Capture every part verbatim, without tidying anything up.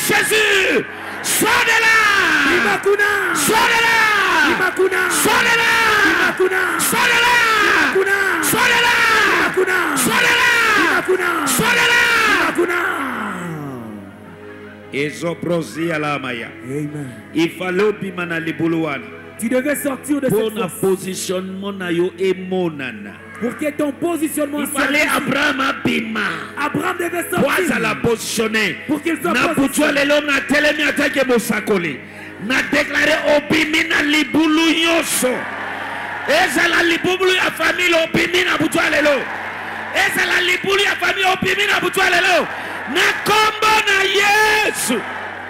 Jésus. Sors de là. Sors de là. Sors de là. Sors de là. Sors de là. Sors de là. Sors de là. Ezoprosi alamaya. Amen. Il fallait bimana libuluana. Tu devais sortir de pour cette un fosse. positionnement na yo emonana. Pour que ton positionnement il soit fallait réussi. Abraham abima. Abraham devait Pour sortir. ça la positionner. Pour qu'il soit na positionné. lelo na telemi atake bosakoli. Na déclaré obimi na libulu yoso. Eza la libulu ya famille obimi na butwa lelo. Eza la libulu ya famille obimi na butwa lelo. Na kombo na Yesu.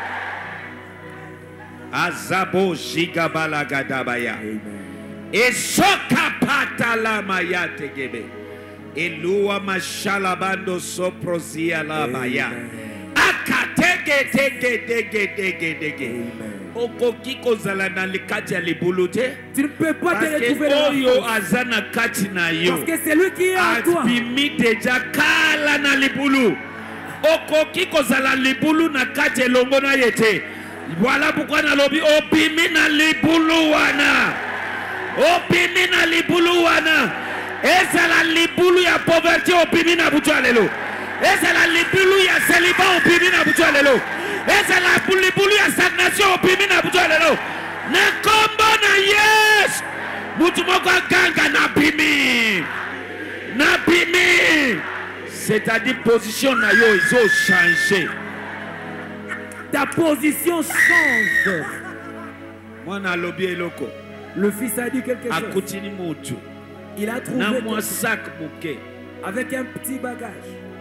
Azabo jigabala gadabaya. Esoka patala mayate gebe. Elua mashalabando soprosia la baya. Akatege tege tege tege tege. Okoki kozala na likati ya libulute. Tu ne peux pas te Parce retrouver que dans oyo la fosse. azana kati na yo. Parce que c'est lui qui est en toi. Abimi deja kala na libulu. Okoki kozala libulu na kati elongo na yete. Voilà pourquoi na lobi opimi na libulu wana. Opimi na libulu wana. Eza la libulu ya pauvreté opimi na butwa lelo. Eza la libulu ya célibat opimi na butwa lelo. Eza la libulu ya stagnation opimi na butwa lelo. Na kombo na Yesu. Mutu moko ganga na bimi. Na bimi. C'est-à-dire position na yo ils ont changé. Ta position change. Moi na lobi eloko. Le fils a dit quelque chose. Akutini mutu. Il a trouvé Na quelque moi chose sac bouquet. avec un petit bagage.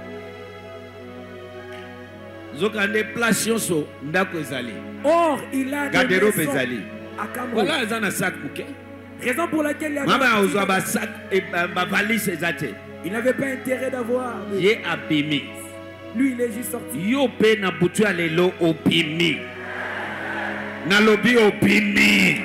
Zoka déplacement so ndako ezali. Or, il a des Gadero maisons bezali. à Cameroun. Voilà ils ont un sac bouquet. Raison pour laquelle il avait Mama un petit ozo ba bagage. sac et ba valise ezate. Il n'avait pas intérêt d'avoir. mais Ye abimi. Lui, il est juste sorti. Yo pe na butu ya lelo opimi. Na lobi opimi.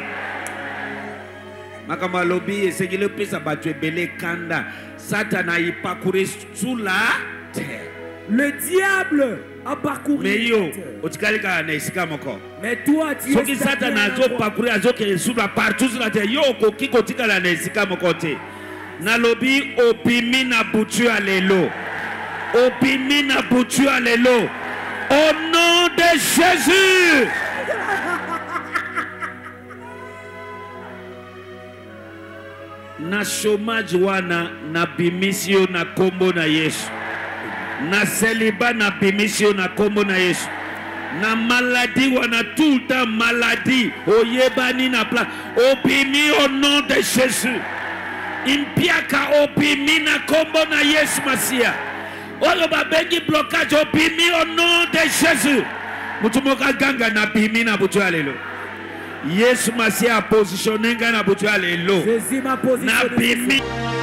Makama lobi esekile pesa batu ebele kanda. Satana y parcourir sous la terre. Le diable a parcouru. Mais yo, la terre. otikalika na esika moko. Mais toi, tu Soki es stagné Satana à un zo endroit. parcourir azo kere sous la partout sur la terre. Yo koki kotikala na esika moko te. Na lobi opimi na butu ya lelo. Opimi na butu ya lelo. Au nom de Jésus. Na chômage wana na bimisio na kombo na Yesu. Na célibat na bimisio na kombo na Yesu. Na maladie wana tout le temps maladie. Oyebani na pla. Opimi au nom de Jésus. Impiaka opimi na kombo na Yesu Masia. Oyo babengi blocage opimi au nom de Jésus. Mutumoka ganga na bimi na butu ya lelo. Yesu Masia a positionné na butu ya lelo. Jésus m'a Na positionné. bimi.